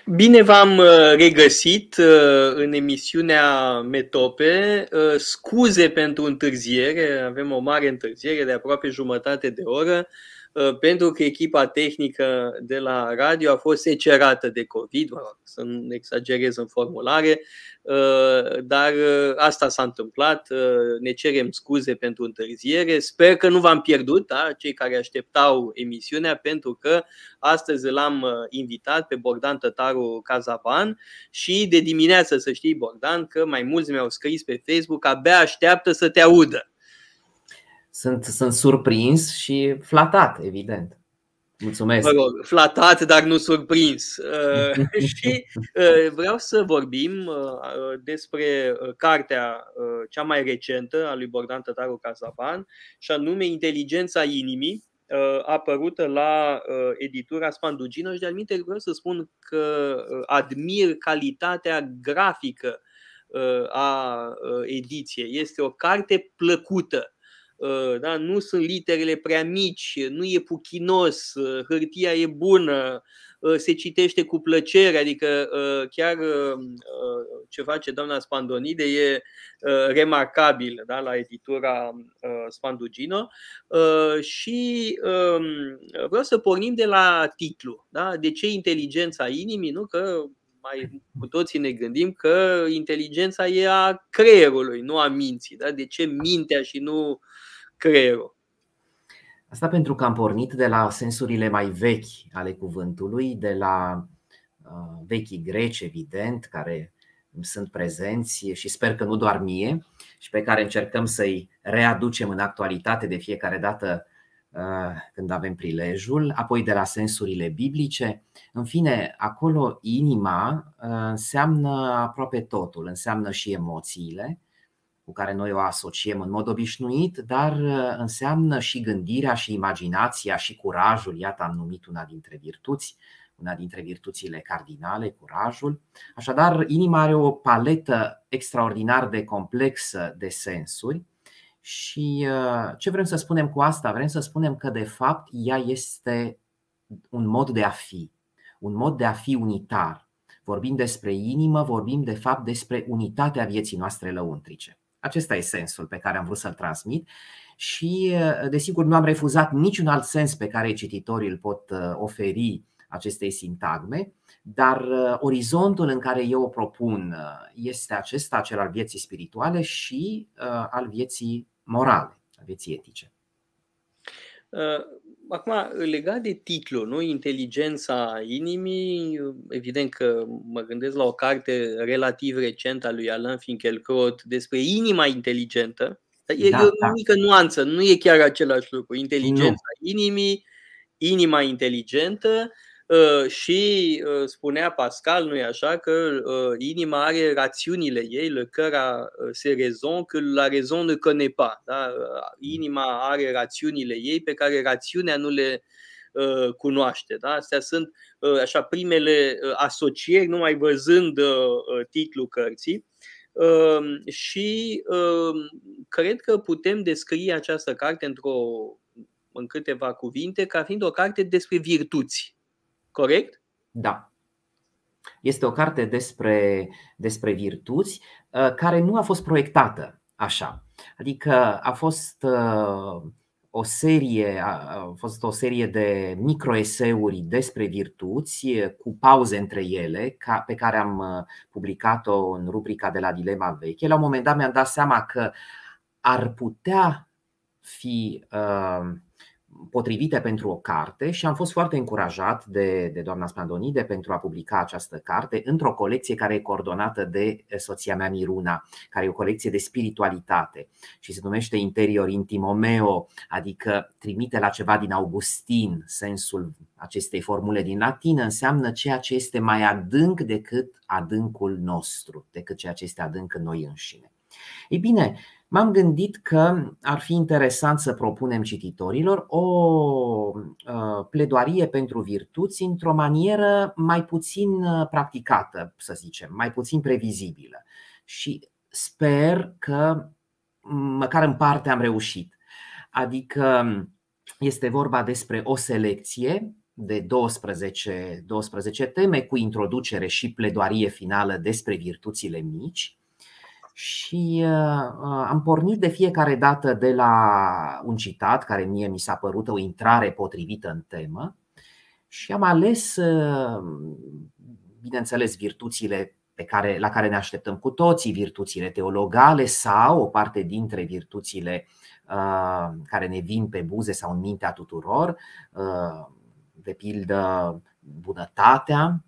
Bine v-am regăsit în emisiunea Metope. Scuze pentru întârziere, avem o mare întârziere de aproape jumătate de oră, pentru că echipa tehnică de la radio a fost secerată de COVID, să nu exagerez în formulare, dar asta s-a întâmplat. Ne cerem scuze pentru întârziere. Sper că nu v-am pierdut, da? Cei care așteptau emisiunea, pentru că astăzi l-am invitat pe Bogdan Tătaru Cazaban și de dimineață, să știi, Bogdan, că mai mulți mi-au scris pe Facebook, abia așteaptă să te audă. Sunt surprins și flatat, evident. Mulțumesc. Mă rog, flatat, dar nu surprins. Și vreau să vorbim despre cartea cea mai recentă a lui Bogdan Tătaru Cazaban, și anume Inteligența inimii, apărută la editura Spandugino. Și de altminte vreau să spun că admir calitatea grafică a ediției. Este o carte plăcută. Da? Nu sunt literele prea mici, nu e puchinos, hârtia e bună, se citește cu plăcere, adică chiar ce face doamna Spandonide e remarcabil, da? La editura Spandugino. Și vreau să pornim de la titlu, da? De ce inteligența inimii? Nu? Că cu toții ne gândim că inteligența e a creierului, nu a minții. Da? De ce mintea și nu creierul? Asta pentru că am pornit de la sensurile mai vechi ale cuvântului, de la vechii greci, evident, care sunt prezenți și sper că nu doar mie, și pe care încercăm să-i readucem în actualitate de fiecare dată când avem prilejul, apoi de la sensurile biblice. În fine, acolo inima înseamnă aproape totul, înseamnă și emoțiile cu care noi o asociem în mod obișnuit, dar înseamnă și gândirea și imaginația și curajul. Iată, am numit una dintre virtuți, una dintre virtuțile cardinale, curajul. Așadar, inima are o paletă extraordinar de complexă de sensuri. Și ce vrem să spunem cu asta? Vrem să spunem că de fapt ea este un mod de a fi, un mod de a fi unitar. Vorbim despre inimă, vorbim de fapt despre unitatea vieții noastre lăuntrice. Acesta e sensul pe care am vrut să-l transmit și desigur nu am refuzat niciun alt sens pe care cititorii îl pot oferi acestei sintagme, dar orizontul în care eu o propun este acesta, cel al vieții spirituale și al vieții morale, al vieții etice. Acum, legat de titlu, nu? Inteligența inimii, evident că mă gândesc la o carte relativ recentă a lui Alain Finkielkraut despre inima inteligentă. E o mică nuanță, nu e chiar același lucru. Inteligența inimii, inima inteligentă. Și spunea Pascal, nu-i așa, că inima are rațiunile ei, le cœur a ses raisons que la raison ne connaît pas. Da? Inima are rațiunile ei pe care rațiunea nu le cunoaște. Da? Astea sunt așa primele asocieri, numai văzând titlul cărții. Și cred că putem descrie această carte în câteva cuvinte ca fiind o carte despre virtuți. Corect? Da. Este o carte despre virtuți care nu a fost proiectată așa. Adică a fost o serie de microeseuri despre virtuți cu pauze între ele, pe care am publicat-o în rubrica de la Dilema Veche. La un moment dat mi-am dat seama că ar putea fi potrivite pentru o carte și am fost foarte încurajat de doamna Spandonide pentru a publica această carte într-o colecție care e coordonată de soția mea Miruna, care e o colecție de spiritualitate și se numește Interior Intimomeo, adică trimite la ceva din Augustin. Sensul acestei formule din latină înseamnă ceea ce este mai adânc decât adâncul nostru, decât ceea ce este adânc în noi înșine. Ei bine, m-am gândit că ar fi interesant să propunem cititorilor o pledoarie pentru virtuți într-o manieră mai puțin practicată, să zicem, mai puțin previzibilă. Și sper că măcar în parte am reușit. Adică este vorba despre o selecție de 12 teme, cu introducere și pledoarie finală despre virtuțile mici. Și am pornit de fiecare dată de la un citat care mie mi s-a părut o intrare potrivită în temă și am ales, bineînțeles, virtuțile la care ne așteptăm cu toții, virtuțile teologale sau o parte dintre virtuțile care ne vin pe buze sau în mintea tuturor, de pildă bunătatea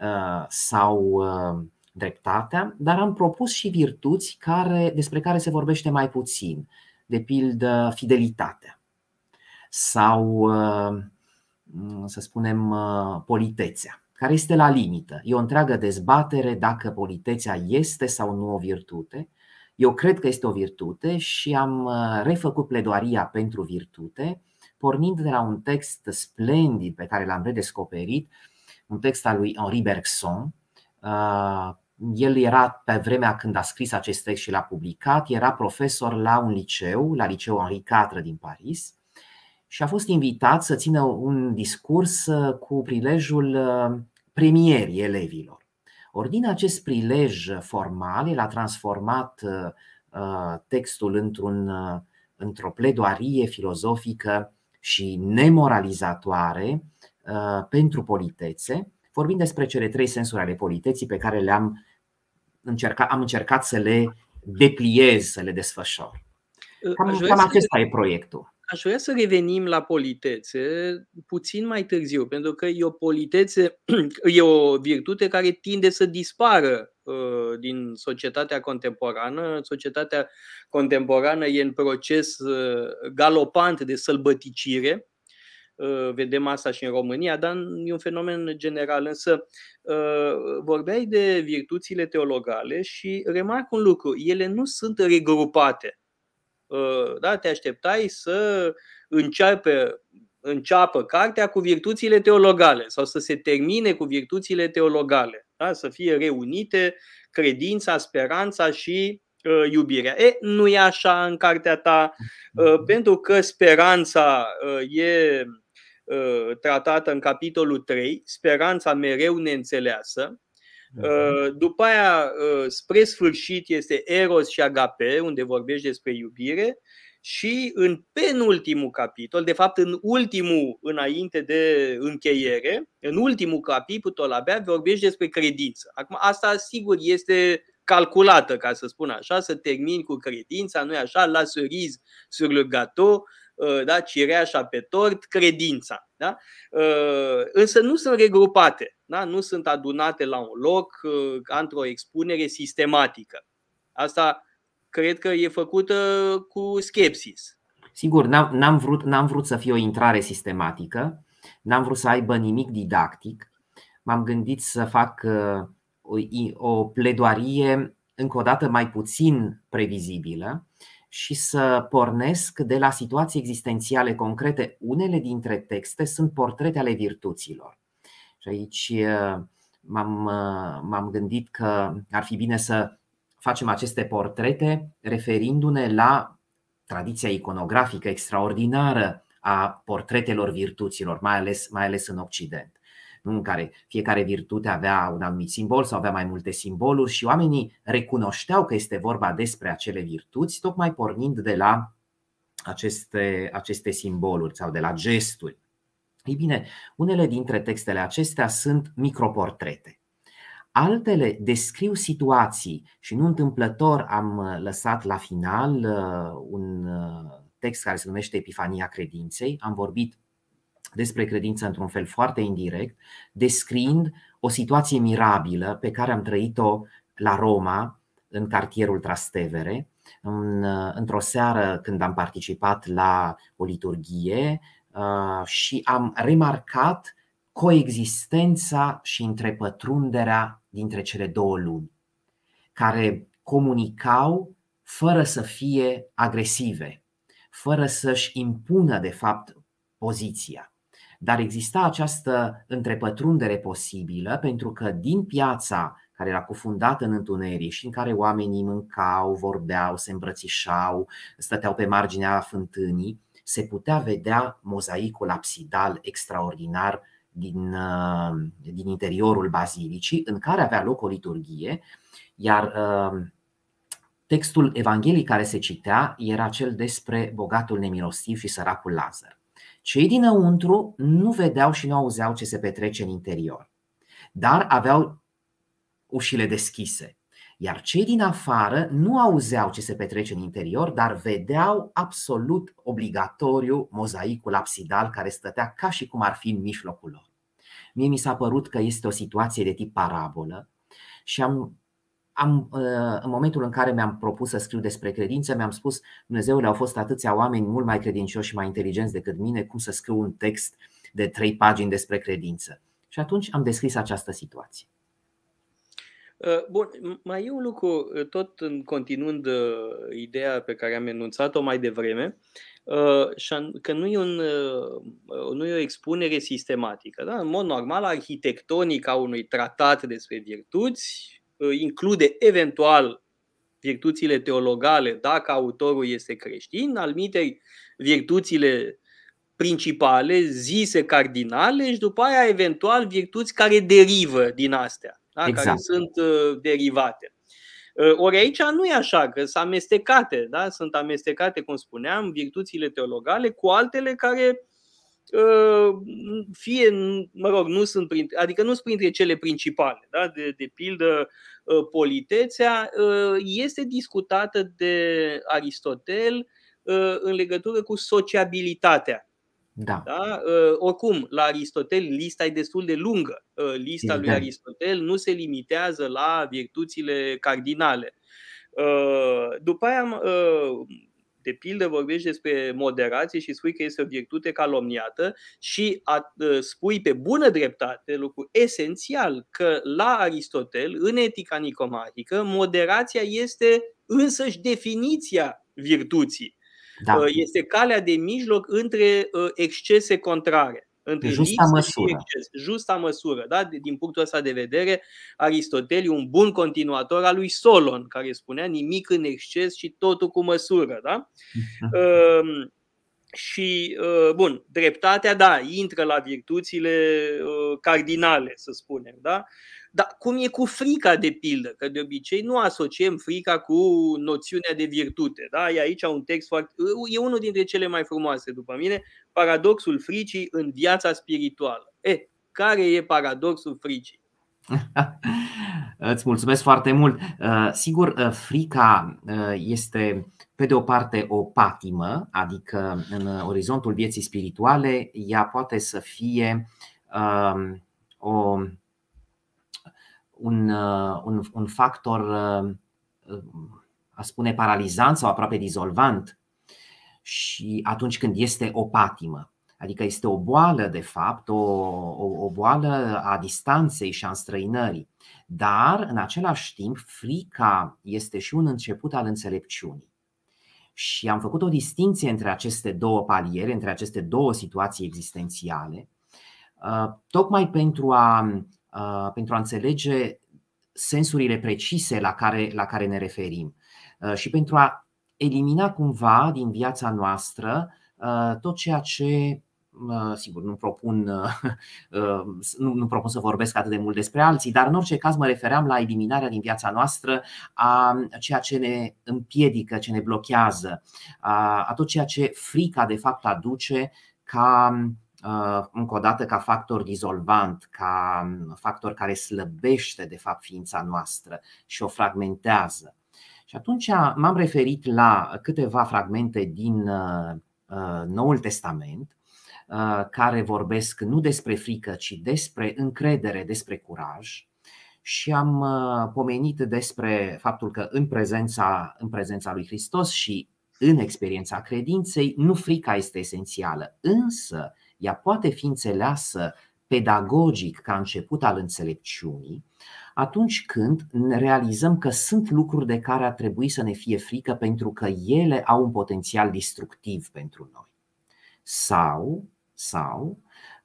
sau dreptatea, dar am propus și virtuți despre care se vorbește mai puțin, de pildă fidelitatea sau, să spunem, politețea, care este la limită. E o întreagă dezbatere dacă politețea este sau nu o virtute. Eu cred că este o virtute și am refăcut pledoaria pentru virtute, pornind de la un text splendid pe care l-am redescoperit, un text al lui Henri Bergson. El era, pe vremea când a scris acest text și l-a publicat, era profesor la un liceu, la liceul Henri IV din Paris, și a fost invitat să țină un discurs cu prilejul premierii elevilor. Ori din acest prilej formal, el a transformat textul într-o pledoarie filozofică și nemoralizatoare pentru politețe, vorbind despre cele 3 sensuri ale politeții pe care am încercat să le depliez, să le desfășor. Cam acesta e proiectul. Aș vrea să revenim la politețe puțin mai târziu, pentru că e o virtute care tinde să dispară din societatea contemporană. Societatea contemporană e în proces galopant de sălbăticire. Vedem asta și în România, dar e un fenomen general. Însă vorbeai de virtuțile teologale și remarc un lucru: ele nu sunt regrupate. Da, te așteptai să înceapă cartea cu virtuțile teologale sau să se termine cu virtuțile teologale, da? Să fie reunite credința, speranța și iubirea. Nu e așa în cartea ta, pentru că speranța e tratată în capitolul 3, speranța mereu neînțeleasă. După aia, spre sfârșit, este Eros și Agape, unde vorbești despre iubire, și în penultimul capitol, de fapt în ultimul înainte de încheiere, în ultimul capitol abia vorbești despre credință. Acum, asta sigur este calculată, ca să spun așa, să termini cu credința, nu e așa, la cerise sur le gâteau, da, cireașa pe tort, credința. Da? Însă nu sunt regrupate, da? Nu sunt adunate la un loc ca într-o expunere sistematică. Asta cred că e făcută cu skepsis. Sigur, n-am vrut să fie o intrare sistematică, n-am vrut să aibă nimic didactic. M-am gândit să fac o pledoarie încă o dată mai puțin previzibilă și să pornesc de la situații existențiale concrete. Unele dintre texte sunt portrete ale virtuților. Și aici m-am gândit că ar fi bine să facem aceste portrete referindu-ne la tradiția iconografică extraordinară a portretelor virtuților, mai ales în Occident, în care fiecare virtute avea un anumit simbol sau avea mai multe simboluri și oamenii recunoșteau că este vorba despre acele virtuți, tocmai pornind de la aceste simboluri sau de la gesturi. Ei bine, unele dintre textele acestea sunt microportrete. Altele descriu situații și nu întâmplător am lăsat la final un text care se numește Epifania credinței. Am vorbit despre credință într-un fel foarte indirect, descriind o situație mirabilă pe care am trăit-o la Roma, în cartierul Trastevere, într-o seară când am participat la o liturghie și am remarcat coexistența și întrepătrunderea dintre cele 2 lumi, care comunicau fără să fie agresive, fără să-și impună de fapt poziția. Dar exista această întrepătrundere posibilă pentru că din piața care era cufundată în întuneric și în care oamenii mâncau, vorbeau, se îmbrățișau, stăteau pe marginea fântânii, se putea vedea mozaicul absidal extraordinar din interiorul bazilicii, în care avea loc o liturghie, iar textul evanghelic care se citea era cel despre bogatul nemilostiv și săracul Lazar. Cei dinăuntru nu vedeau și nu auzeau ce se petrece în interior, dar aveau ușile deschise. Iar cei din afară nu auzeau ce se petrece în interior, dar vedeau absolut obligatoriu mozaicul absidal care stătea ca și cum ar fi în mijlocul lor. Mie mi s-a părut că este o situație de tip parabolă și în momentul în care mi-am propus să scriu despre credință, mi-am spus: Dumnezeule, au fost atâția oameni mult mai credincioși și mai inteligenți decât mine, cum să scriu un text de 3 pagini despre credință? Și atunci am descris această situație. Bun, mai e un lucru, tot continuând ideea pe care am enunțat-o mai devreme, că nu e o expunere sistematică. Da? În mod normal, arhitectonica unui tratat despre virtuți include eventual virtuțile teologale, dacă autorul este creștin, altminteri virtuțile principale, zise cardinale, și după aia eventual virtuți care derivă din astea. Da? Exact. Care sunt derivate. Ori aici nu e așa, că sunt amestecate, da? Sunt amestecate, cum spuneam, virtuțile teologale cu altele care fie, nu sunt printre cele principale. Da? De pildă, politețea este discutată de Aristotel în legătură cu sociabilitatea. Da. Da? Oricum, la Aristotel lista e destul de lungă. Lista lui Aristotel nu se limitează la virtuțile cardinale. După aia, de pildă, vorbești despre moderație și spui că este o virtute calomniată și spui pe bună dreptate, lucru esențial, că la Aristotel, în Etica Nicomatică, moderația este însăși definiția virtuții. Da. Este calea de mijloc între excese contrare, între justa măsură. Și exces. Justa măsură. Da? Din punctul ăsta de vedere, Aristotel e un bun continuator al lui Solon, care spunea nimic în exces și totul cu măsură. Da? Și, bun, dreptatea, da, intră la virtuțile cardinale, să spunem, da? Dar cum e cu frica, de pildă? Că de obicei nu asociem frica cu noțiunea de virtute, da? E aici un text e unul dintre cele mai frumoase, după mine, paradoxul fricii în viața spirituală. Care e paradoxul fricii? Îți mulțumesc foarte mult. Sigur, frica este, pe de o parte, o patimă, adică în orizontul vieții spirituale ea poate să fie un factor, a spune, paralizant sau aproape dizolvant, și atunci când este o patimă. Adică este o boală, de fapt, o boală a distanței și a înstrăinării. Dar, în același timp, frica este și un început al înțelepciunii. Și am făcut o distinție între aceste două paliere, între aceste două situații existențiale, tocmai pentru a înțelege sensurile precise la care ne referim și pentru a elimina cumva din viața noastră tot ceea ce, sigur, nu propun să vorbesc atât de mult despre alții, dar în orice caz mă refeream la eliminarea din viața noastră a ceea ce ne împiedică, ce ne blochează, a tot ceea ce frica de fapt aduce încă o dată ca factor dizolvant, ca factor care slăbește de fapt ființa noastră și o fragmentează. Și atunci m-am referit la câteva fragmente din Noul Testament care vorbesc nu despre frică, ci despre încredere, despre curaj. Și am pomenit despre faptul că în prezența lui Hristos și în experiența credinței, nu frica este esențială, însă ea poate fi înțeleasă pedagogic ca început al înțelepciunii atunci când realizăm că sunt lucruri de care ar trebui să ne fie frică pentru că ele au un potențial destructiv pentru noi. Sau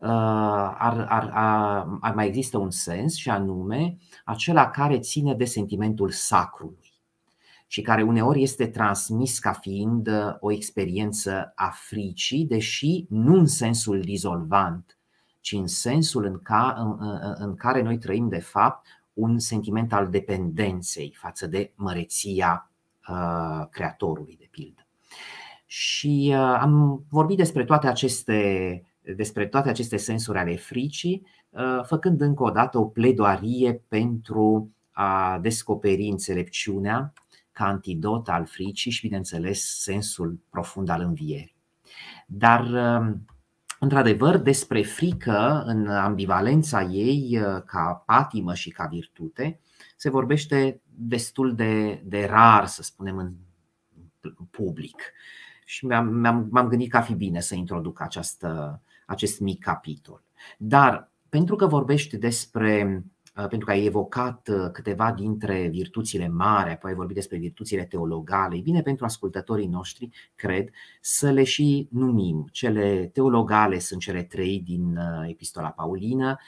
ar mai există un sens, și anume acela care ține de sentimentul sacrului și care uneori este transmis ca fiind o experiență a fricii, deși nu în sensul dizolvant, ci în sensul în care noi trăim de fapt un sentiment al dependenței față de măreția Creatorului, de pildă. Și am vorbit despre toate aceste sensuri ale fricii, făcând încă o dată o pledoarie pentru a descoperi înțelepciunea ca antidot al fricii și, bineînțeles, sensul profund al învierii. Dar, într-adevăr, despre frică, în ambivalența ei ca patimă și ca virtute, se vorbește destul de rar, să spunem, în public. Și m-am gândit că ar fi bine să introduc acest mic capitol. Dar pentru că vorbești pentru că ai evocat câteva dintre virtuțile mari, apoi ai vorbit despre virtuțile teologale, e bine pentru ascultătorii noștri, cred, să le și numim. Cele teologale sunt cele 3 din Epistola Paulină: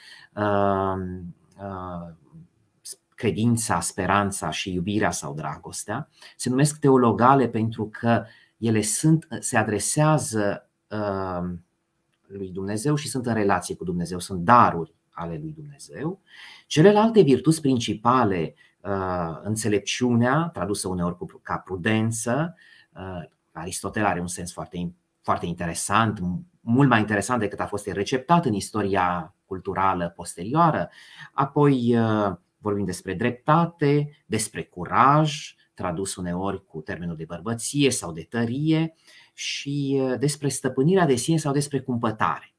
credința, speranța și iubirea sau dragostea. Se numesc teologale pentru că ele se adresează lui Dumnezeu și sunt în relație cu Dumnezeu, sunt daruri ale lui Dumnezeu. Celelalte virtuți principale, înțelepciunea, tradusă uneori ca prudență, Aristotel are un sens foarte interesant, mult mai interesant decât a fost receptat în istoria culturală posterioară. Apoi vorbim despre dreptate, despre curaj, tradus uneori cu termenul de bărbăție sau de tărie, și despre stăpânirea de sine sau despre cumpătare.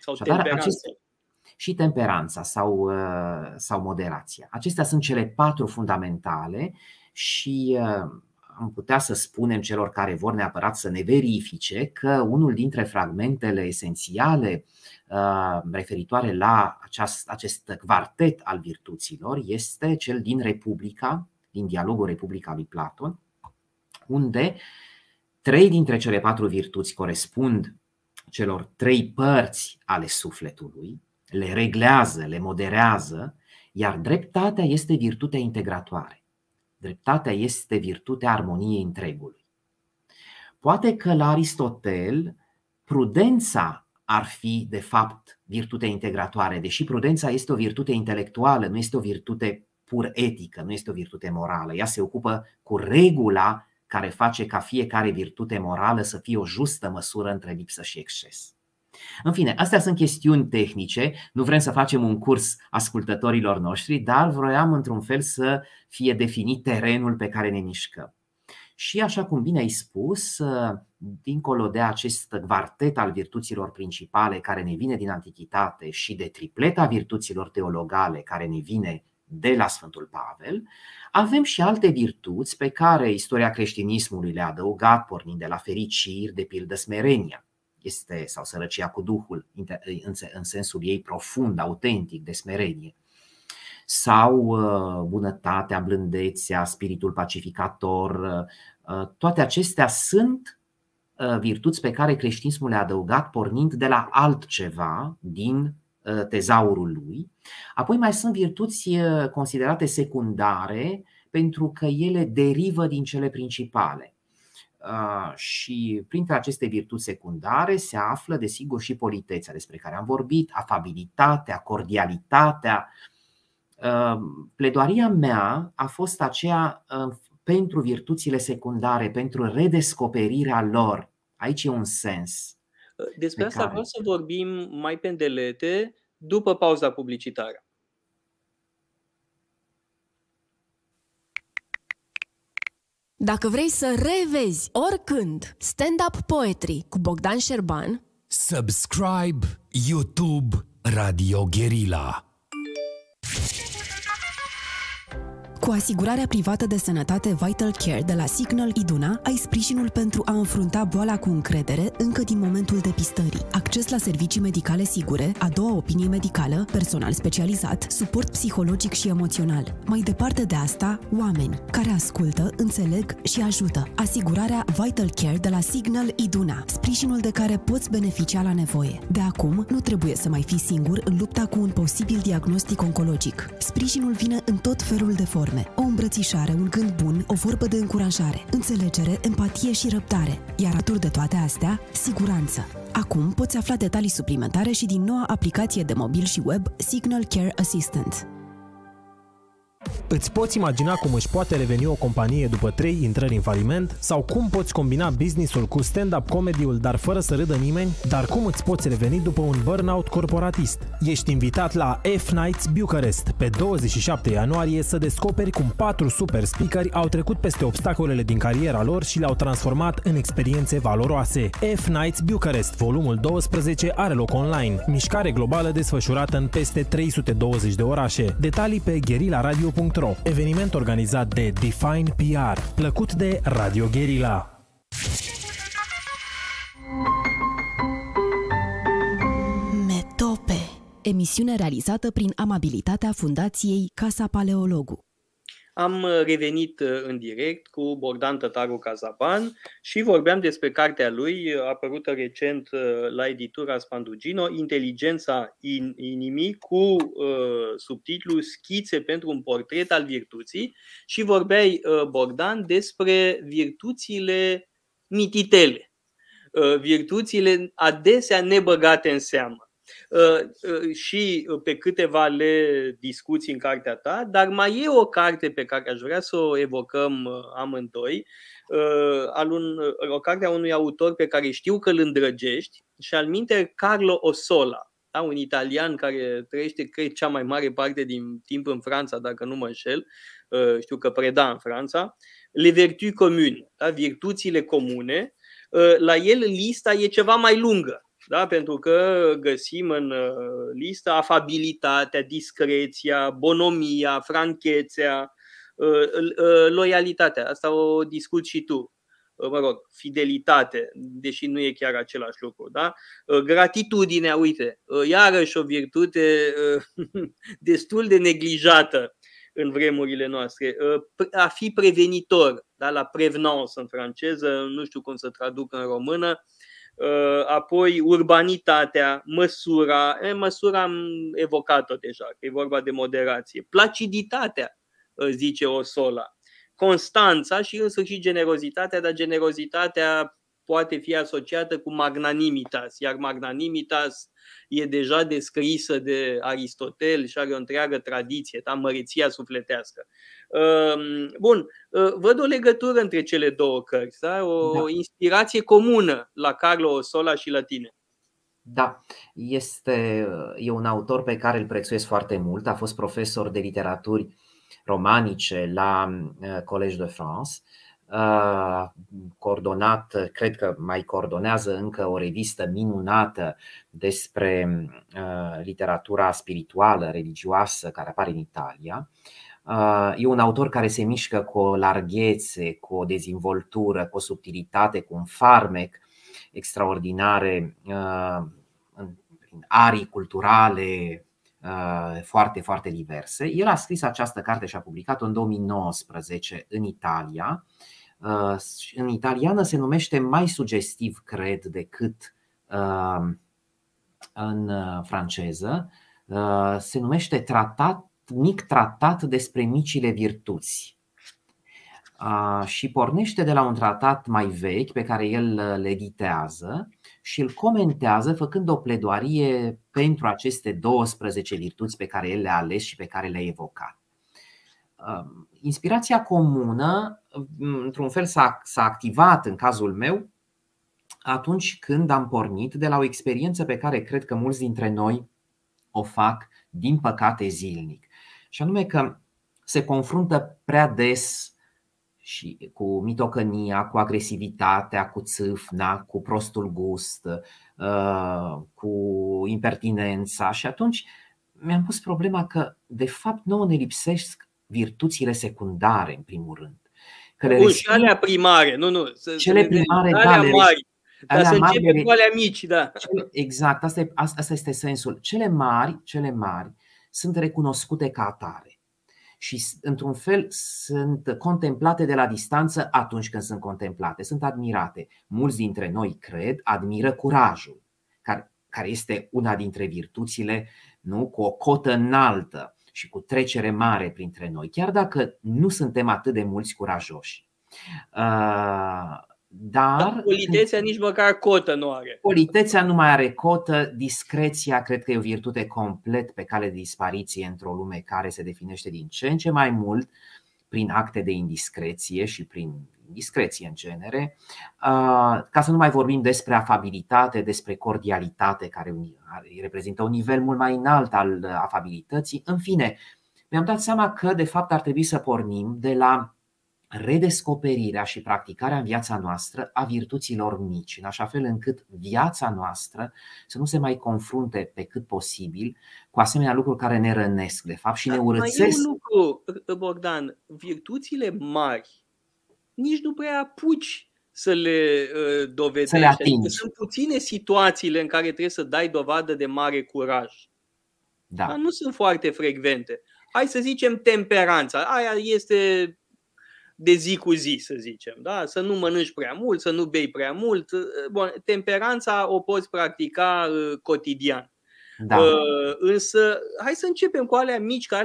Și temperanța sau moderația. Acestea sunt cele 4 fundamentale și am putea să spunem celor care vor neapărat să ne verifice că unul dintre fragmentele esențiale referitoare la acest quartet al virtuților este cel din Republica, din dialogul Republica lui Platon, unde 3 dintre cele 4 virtuți corespund celor 3 părți ale sufletului, le reglează, le moderează, iar dreptatea este virtutea integratoare. Dreptatea este virtutea armoniei întregului. Poate că la Aristotel prudența ar fi de fapt virtutea integratoare, deși prudența este o virtute intelectuală, nu este o virtute pur etică, nu este o virtute morală. Ea se ocupă cu regula care face ca fiecare virtute morală să fie o justă măsură între lipsă și exces. În fine, astea sunt chestiuni tehnice, nu vrem să facem un curs ascultătorilor noștri, dar vroiam într-un fel să fie definit terenul pe care ne mișcăm. Și așa cum bine ai spus, dincolo de acest quartet al virtuților principale care ne vine din antichitate și de tripleta virtuților teologale care ne vine de la Sfântul Pavel, avem și alte virtuți pe care istoria creștinismului le-a adăugat, pornind de la fericiri, de pildă smerenia, sau sărăcia cu Duhul, în sensul ei profund, autentic, de smerenie, sau bunătatea, blândețea, spiritul pacificator. Toate acestea sunt virtuți pe care creștinismul le-a adăugat pornind de la altceva din tezaurul lui. Apoi mai sunt virtuți considerate secundare pentru că ele derivă din cele principale. Și printre aceste virtuți secundare se află, desigur, și politețea despre care am vorbit, afabilitatea, cordialitatea. Pledoaria mea a fost aceea pentru virtuțile secundare, pentru redescoperirea lor. Aici e un sens. Despre asta vreau să vorbim mai pe îndelete după pauza publicitară. Dacă vrei să revezi oricând stand-up poetry cu Bogdan Șerban, subscribe YouTube Radio Guerilla. Cu asigurarea privată de sănătate Vital Care de la Signal Iduna, ai sprijinul pentru a înfrunta boala cu încredere încă din momentul depistării. Acces la servicii medicale sigure, a doua opinie medicală, personal specializat, suport psihologic și emoțional. Mai departe de asta, oameni care ascultă, înțeleg și ajută. Asigurarea Vital Care de la Signal Iduna, sprijinul de care poți beneficia la nevoie. De acum, nu trebuie să mai fii singur în lupta cu un posibil diagnostic oncologic. Sprijinul vine în tot felul de forme. arme, o îmbrățișare, un gând bun, o vorbă de încurajare, înțelegere, empatie și răbdare. Iar alături de toate astea, siguranță. Acum poți afla detalii suplimentare și din noua aplicație de mobil și web Signal Care Assistant. Îți poți imagina cum își poate reveni o companie după 3 intrări în faliment? Sau cum poți combina business-ul cu stand-up comedy-ul, dar fără să râdă nimeni? Dar cum îți poți reveni după un burnout corporatist? Ești invitat la F-Nights Bucharest pe 27 ianuarie să descoperi cum 4 super speakeri au trecut peste obstacolele din cariera lor și le-au transformat în experiențe valoroase. F-Nights Bucharest, volumul 12, are loc online. Mișcare globală desfășurată în peste 320 de orașe. Detalii pe guerillaradio.ro. Eveniment organizat de Define PR, plăcut de Radio Guerilla. Metope. Emisiune realizată prin amabilitatea Fundației Casa Paleologu. Am revenit în direct cu Bogdan Tătaru Cazaban și vorbeam despre cartea lui, apărută recent la editura Spandugino, Inteligența inimii, cu subtitlu Schițe pentru un portret al virtuții, și vorbeai, Bogdan, despre virtuțile mititele, virtuțile adesea nebăgate în seamă. Și pe câteva le discuți în cartea ta, dar mai e o carte pe care aș vrea să o evocăm amândoi, o carte a unui autor pe care știu că îl îndrăgești, și alminteri Carlo Ossola, da? Un italian care trăiește, cred, cea mai mare parte din timp în Franța, dacă nu mă înșel, știu că preda în Franța, Les Vertus Communes, da? Virtuțile comune. La el lista e ceva mai lungă. Da? Pentru că găsim în listă afabilitatea, discreția, bonomia, franchețea, loialitatea. Asta o discuți și tu. Mă rog, fidelitate, deși nu e chiar același lucru. Da? Gratitudinea, uite, iarăși o virtute destul de neglijată în vremurile noastre. A fi prevenitor, da? La prévenance în franceză, nu știu cum să traduc în română. Apoi urbanitatea, măsura am evocat-o deja, că e vorba de moderație. Placiditatea, zice Ossola. Constanța și în sfârșit generozitatea, dar generozitatea poate fi asociată cu magnanimitas, iar magnanimitas e deja descrisă de Aristotel și are o întreagă tradiție, da? Măreția sufletească. Bun, văd o legătură între cele două cărți, da? O inspirație comună la Carlo Ossola și la tine. Da, e un autor pe care îl prețuiesc foarte mult. A fost profesor de literaturi romanice la Collège de France. Coordonat, cred că mai coordonează încă o revistă minunată despre literatura spirituală, religioasă, care apare în Italia. E un autor care se mișcă cu o larghețe, cu o dezvoltură, cu o subtilitate, cu un farmec extraordinare, prin arii culturale foarte, foarte diverse. El a scris această carte și a publicat-o în 2019 în Italia. În italiană se numește mai sugestiv, cred, decât în franceză. Se numește Mic tratat despre micile virtuți. Și pornește de la un tratat mai vechi pe care el îl editează și îl comentează făcând o pledoarie pentru aceste 12 virtuți pe care el le-a ales și pe care le-a evocat. Inspirația comună, într-un fel, s-a activat în cazul meu atunci când am pornit de la o experiență pe care cred că mulți dintre noi o fac, din păcate, zilnic. Și anume că se confruntă prea des și cu mitocănia, cu agresivitatea, cu țâfna, cu prostul gust, cu impertinența. Și atunci mi-am pus problema că de fapt nouă ne lipsesc virtuțile secundare, în primul rând. Și alea primare, nu. Cele primare, alea mari. Dar să începem cu alea mici, da. Exact, asta este sensul. Cele mari sunt recunoscute ca atare. Și într-un fel sunt contemplate de la distanță atunci când sunt contemplate, sunt admirate. Mulți dintre noi, cred, admiră curajul, care este una dintre virtuțile, nu, cu o cotă înaltă. și cu trecere mare printre noi, chiar dacă nu suntem atât de mulți curajoși. Dar politețea nici măcar cotă nu are. Politețea nu mai are cotă, discreția cred că e o virtute complet pe cale de dispariție într-o lume care se definește din ce în ce mai mult prin acte de indiscreție și prin discreție în genere, ca să nu mai vorbim despre afabilitate, despre cordialitate, care reprezintă un nivel mult mai înalt al afabilității. În fine, mi-am dat seama că de fapt ar trebui să pornim de la redescoperirea și practicarea în viața noastră a virtuților mici, în așa fel încât viața noastră să nu se mai confrunte pe cât posibil cu asemenea lucruri care ne rănesc de fapt și ne urățesc. Mai e un lucru, Bogdan, virtuțile mari nici nu prea apuci să le dovedești. Să le atingi. Sunt puține situațiile în care trebuie să dai dovadă de mare curaj. Da. Dar nu sunt foarte frecvente. Hai să zicem temperanța. Aia este de zi cu zi, să zicem. Da? Să nu mănânci prea mult, să nu bei prea mult. Bun, temperanța o poți practica cotidian. Da. Însă, hai să începem cu alea mici, că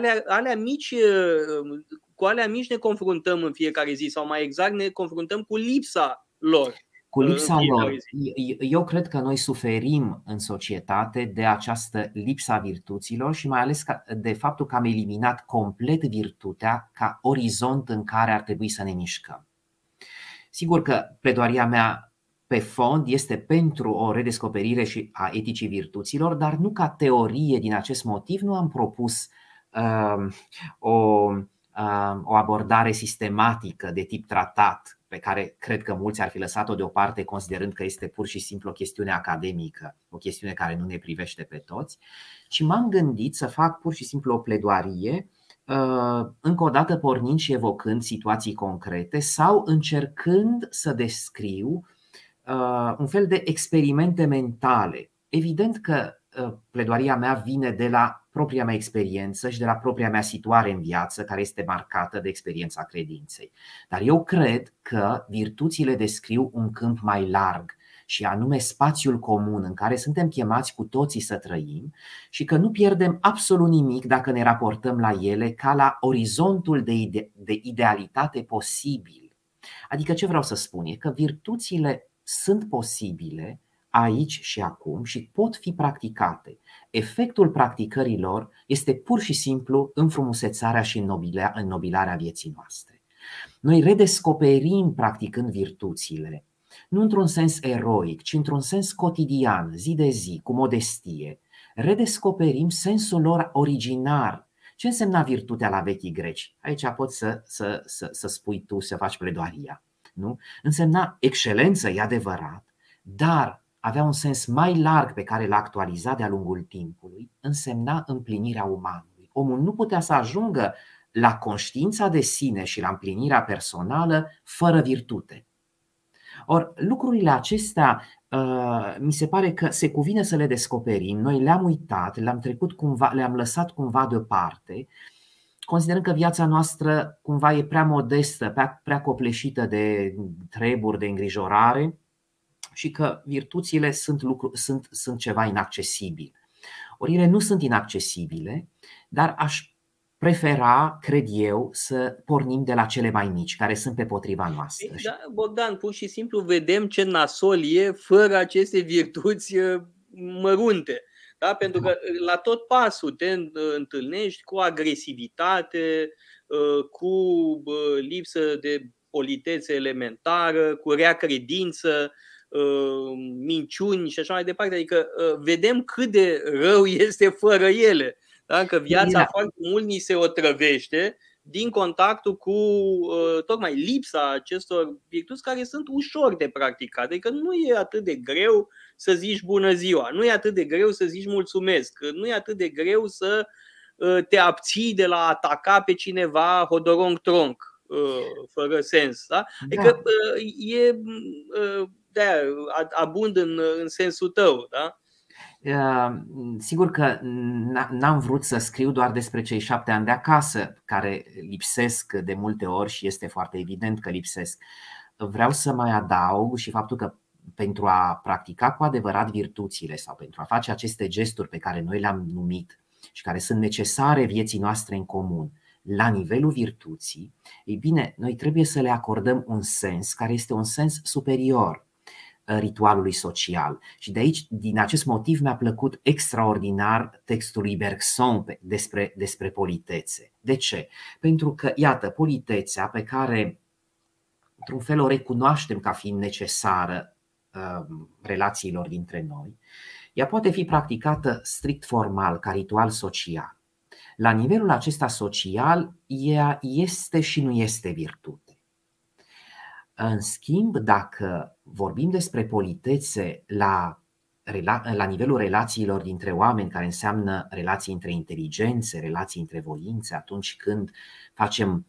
cu alea mici ne confruntăm în fiecare zi, sau mai exact ne confruntăm cu lipsa lor. Cu lipsa lor. Eu cred că noi suferim în societate de această lipsa virtuților și mai ales de faptul că am eliminat complet virtutea ca orizont în care ar trebui să ne mișcăm. Sigur că pledoaria mea pe fond este pentru o redescoperire și a eticii virtuților, dar nu ca teorie. Din acest motiv nu am propus o abordare sistematică de tip tratat, pe care cred că mulți ar fi lăsat-o deoparte considerând că este pur și simplu o chestiune academică, o chestiune care nu ne privește pe toți, ci m-am gândit să fac pur și simplu o pledoarie, încă o dată pornind și evocând situații concrete sau încercând să descriu un fel de experimente mentale. Evident că pledoaria mea vine de la propria mea experiență și de la propria mea situare în viață, care este marcată de experiența credinței. Dar eu cred că virtuțile descriu un câmp mai larg, și anume spațiul comun în care suntem chemați cu toții să trăim și că nu pierdem absolut nimic dacă ne raportăm la ele ca la orizontul de idealitate posibil. Adică ce vreau să spun e că virtuțile sunt posibile aici și acum și pot fi practicate. Efectul practicării lor este pur și simplu înfrumusețarea și înnobilarea vieții noastre. Noi redescoperim practicând virtuțile, nu într-un sens eroic, ci într-un sens cotidian, zi de zi, cu modestie. Redescoperim sensul lor originar. Ce însemna virtutea la vechii greci? Aici poți să spui tu, să faci pledoaria. Nu? Însemna excelență, e adevărat, dar avea un sens mai larg pe care l-a actualizat de-a lungul timpului, însemna împlinirea umanului. Omul nu putea să ajungă la conștiința de sine și la împlinirea personală fără virtute. Ori lucrurile acestea mi se pare că se cuvine să le descoperim. Noi le-am uitat, le-am trecut cumva, le-am lăsat cumva deoparte, considerând că viața noastră cumva e prea modestă, prea copleșită de treburi, de îngrijorare și că virtuțile sunt ceva inaccesibil. Ori ele nu sunt inaccesibile, dar aș prefera, cred eu, să pornim de la cele mai mici, care sunt pe potriva noastră. Da, Bogdan, pur și simplu vedem ce nasol e fără aceste virtuți mărunte. Da? Pentru că la tot pasul te întâlnești cu agresivitate, cu lipsă de politețe elementară, cu rea credință, minciuni și așa mai departe. Adică vedem cât de rău este fără ele. Da? Că viața foarte mult ni se otrăvește din contactul cu tocmai lipsa acestor virtuți care sunt ușor de practicat. Adică nu e atât de greu să zici bună ziua, nu e atât de greu să zici mulțumesc, nu e atât de greu să te abții de la a ataca pe cineva hodorong-tronc, fără sens. Da? Adică e abund în sensul tău, da? Sigur că n-am vrut să scriu doar despre cei 7 ani de acasă, care lipsesc de multe ori și este foarte evident că lipsesc. Vreau să mai adaug și faptul că pentru a practica cu adevărat virtuțile sau pentru a face aceste gesturi pe care noi le-am numit și care sunt necesare vieții noastre în comun la nivelul virtuții, ei bine, noi trebuie să le acordăm un sens care este un sens superior ritualului social. Și de aici, din acest motiv, mi-a plăcut extraordinar textul lui Bergson despre politețe. De ce? Pentru că, iată, politețea pe care într-un fel o recunoaștem ca fiind necesară relațiilor dintre noi, ea poate fi practicată strict formal, ca ritual social. La nivelul acesta social, ea este și nu este virtute. În schimb, dacă vorbim despre politețe la nivelul relațiilor dintre oameni, care înseamnă relații între inteligențe, relații între voințe, atunci când facem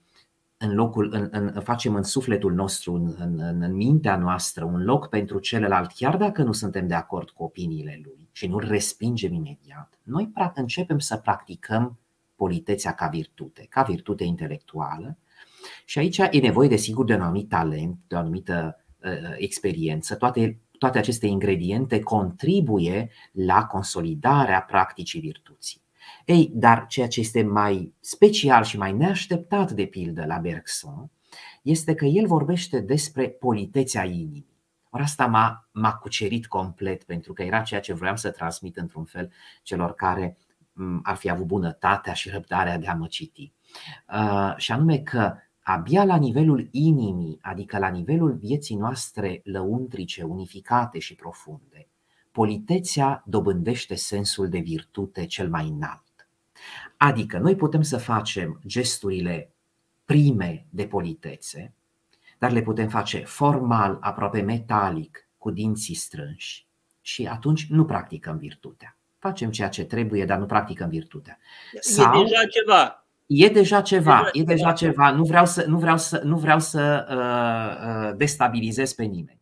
în sufletul nostru, în mintea noastră, un loc pentru celălalt, chiar dacă nu suntem de acord cu opiniile lui și nu-l respingem imediat, noi începem să practicăm politețea ca virtute intelectuală. Și aici e nevoie, desigur, de un anumit talent, de o anumită experiență. Toate aceste ingrediente contribuie la consolidarea practicii virtuții. Ei, dar ceea ce este mai special și mai neașteptat, de pildă, la Bergson, este că el vorbește despre politețea inimii. Ori asta m-a cucerit complet, pentru că era ceea ce vroiam să transmit într-un fel celor care ar fi avut bunătatea și răbdarea de a mă citi. Și anume că abia la nivelul inimii, adică la nivelul vieții noastre lăuntrice, unificate și profunde, politețea dobândește sensul de virtute cel mai înalt. Adică noi putem să facem gesturile prime de politețe, dar le putem face formal, aproape metalic, cu dinții strânși, și atunci nu practicăm virtutea. Facem ceea ce trebuie, dar nu practicăm virtutea. Sau, e deja ceva. E deja ceva. Nu vreau să destabilizez pe nimeni.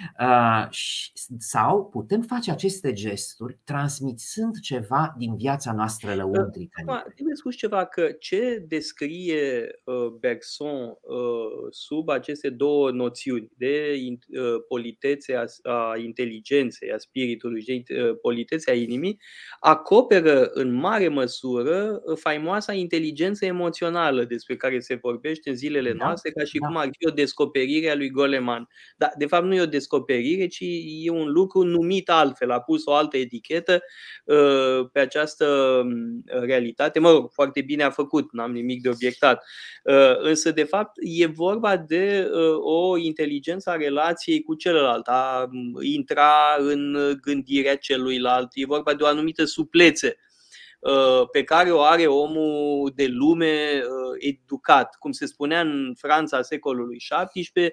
Sau putem face aceste gesturi transmițând ceva din viața noastră lăuntrică. Trebuie spus ceva, că ce descrie Bergson sub aceste două noțiuni de politețe a inteligenței, a spiritului și politețe a inimii, acoperă în mare măsură faimoasa inteligență emoțională despre care se vorbește în zilele noastre, ca și cum ar fi o descoperire a lui Goleman. Dar de fapt nu e o descoperire, ci e un lucru numit altfel, a pus o altă etichetă pe această realitate. Mă rog, foarte bine a făcut, n-am nimic de obiectat. Însă, de fapt, e vorba de o inteligență a relației cu celălalt, a intra în gândirea celuilalt, e vorba de o anumită suplețe pe care o are omul de lume educat. Cum se spunea în Franța secolului XVII,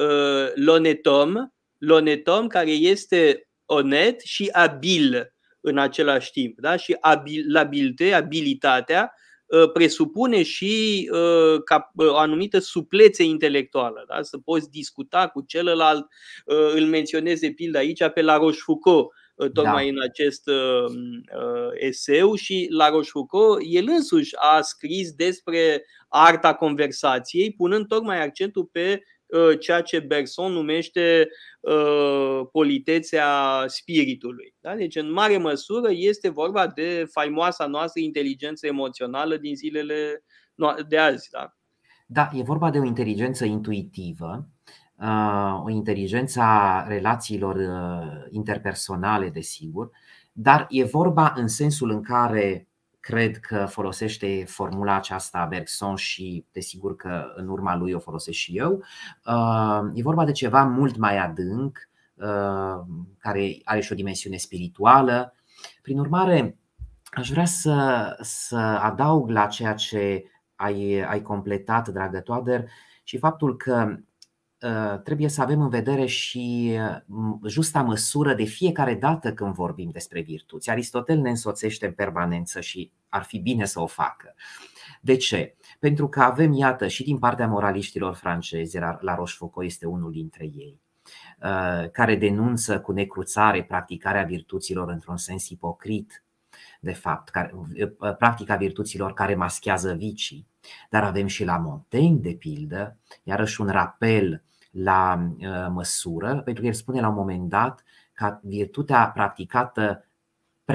l'honnête homme, care este onet și abil în același timp. Da? Și abilitatea presupune și o anumită suplețe intelectuală. Da? Să poți discuta cu celălalt. Îl menționez de pildă aici pe La Rochefoucauld, tocmai în acest eseu, și La Rochefoucauld el însuși a scris despre arta conversației, punând tocmai accentul pe ceea ce Bergson numește politețea spiritului. Da? Deci, în mare măsură, este vorba de faimoasa noastră inteligență emoțională din zilele de azi. Da? Da, e vorba de o inteligență intuitivă, o inteligență a relațiilor interpersonale, desigur, dar e vorba în sensul în care cred că folosește formula aceasta a Bergson și desigur că în urma lui o folosesc și eu. E vorba de ceva mult mai adânc, care are și o dimensiune spirituală. Prin urmare, aș vrea să adaug la ceea ce ai completat, dragă Toader, și faptul că trebuie să avem în vedere și justa măsură de fiecare dată când vorbim despre virtuți. Aristotel ne însoțește în permanență și ar fi bine să o facă. De ce? Pentru că avem, iată, și din partea moraliștilor francezi, La Rochefoucauld este unul dintre ei, care denunță cu necruțare practicarea virtuților într-un sens ipocrit, de fapt, practica virtuților care maschează vicii. Dar avem și la Montaigne, de pildă, iarăși un rapel la măsură, pentru că el spune la un moment dat că virtutea practicată prea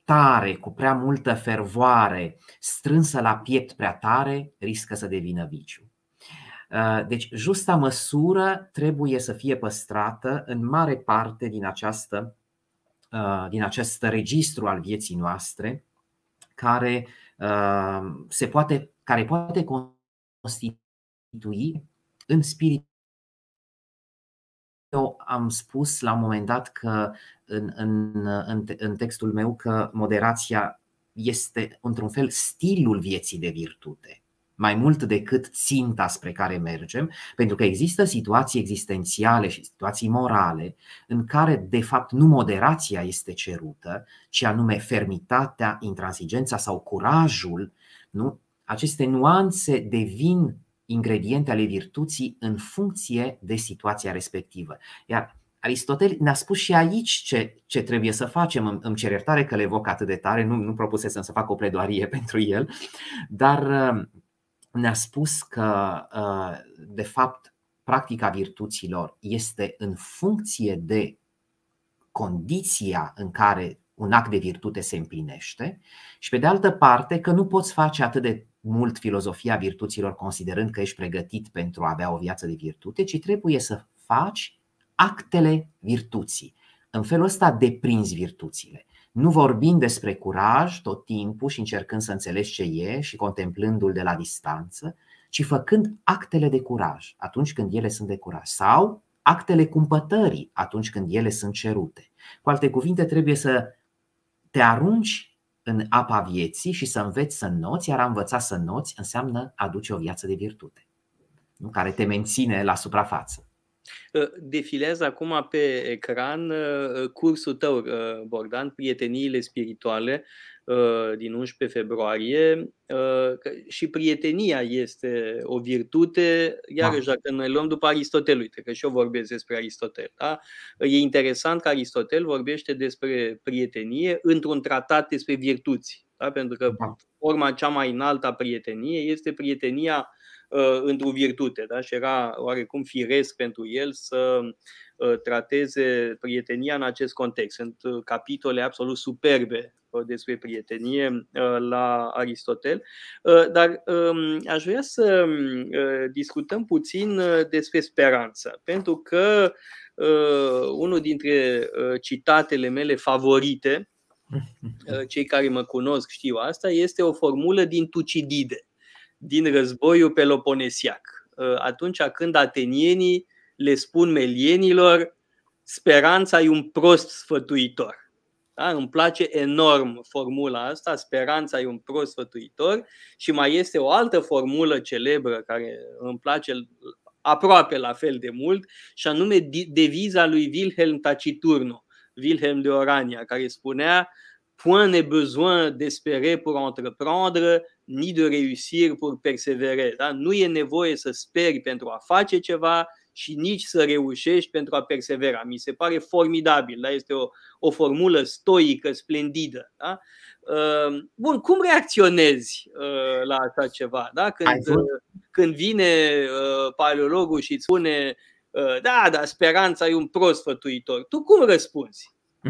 tare, cu prea multă fervoare, strânsă la piept prea tare, riscă să devină viciu. Deci justa măsură trebuie să fie păstrată în mare parte din acest registru al vieții noastre, care poate constitui în spirit. Eu am spus la un moment dat că în textul meu că moderația este într-un fel stilul vieții de virtute, mai mult decât ținta spre care mergem, pentru că există situații existențiale și situații morale în care de fapt nu moderația este cerută, ci anume fermitatea, intransigența sau curajul, nu? Aceste nuanțe devin ingrediente ale virtuții în funcție de situația respectivă. Iar Aristotel ne-a spus și aici ce trebuie să facem. Îmi cer iertare că le evoc atât de tare, nu propusesem să fac o pledoarie pentru el, dar ne-a spus că de fapt practica virtuților este în funcție de condiția în care un act de virtute se împlinește și pe de altă parte că nu poți face atât de mult filozofia virtuților considerând că ești pregătit pentru a avea o viață de virtute, ci trebuie să faci actele virtuții. În felul ăsta deprinzi virtuțile. Nu vorbind despre curaj tot timpul și încercând să înțelegi ce e și contemplându-l de la distanță, ci făcând actele de curaj atunci când ele sunt de curaj sau actele cumpătării atunci când ele sunt cerute. Cu alte cuvinte, trebuie să te arunci în apa vieții și să înveți să înnoți, iar a învăța să înnoți înseamnă a duce o viață de virtute, care te menține la suprafață. Defilează acum pe ecran cursul tău, Bogdan, Prieteniile spirituale din 11 februarie. Și prietenia este o virtute, iarăși dacă noi luăm după Aristotel, uite că și eu vorbesc despre Aristotel, da? E interesant că Aristotel vorbește despre prietenie într-un tratat despre virtuți, da? Pentru că forma cea mai înaltă a prieteniei este prietenia într-o virtute, da? Și era oarecum firesc pentru el să trateze prietenia în acest context. Sunt capitole absolut superbe despre prietenie la Aristotel, dar aș vrea să discutăm puțin despre speranță, pentru că unul dintre citatele mele favorite, cei care mă cunosc știu asta, este o formulă din Tucidide, din războiul peloponesiac. Atunci când atenienii le spun melienilor, speranța e un prost sfătuitor. Da? Îmi place enorm formula asta, speranța e un prost sfătuitor. Și mai este o altă formulă celebră care îmi place aproape la fel de mult, și anume deviza lui Wilhelm Taciturno, Wilhelm de Orania, care spunea: point n'est besoin d'espérer pour entreprendre, ni de réussir pour persévérer. Da? Nu e nevoie să speri pentru a face ceva și nici să reușești pentru a persevera. Mi se pare formidabil. Da? Este o formulă stoică, splendidă. Da? Bun, cum reacționezi la așa ceva? Da? Când vine paleologul și îți spune da, speranța e un prost sfătuitor, tu cum răspunzi?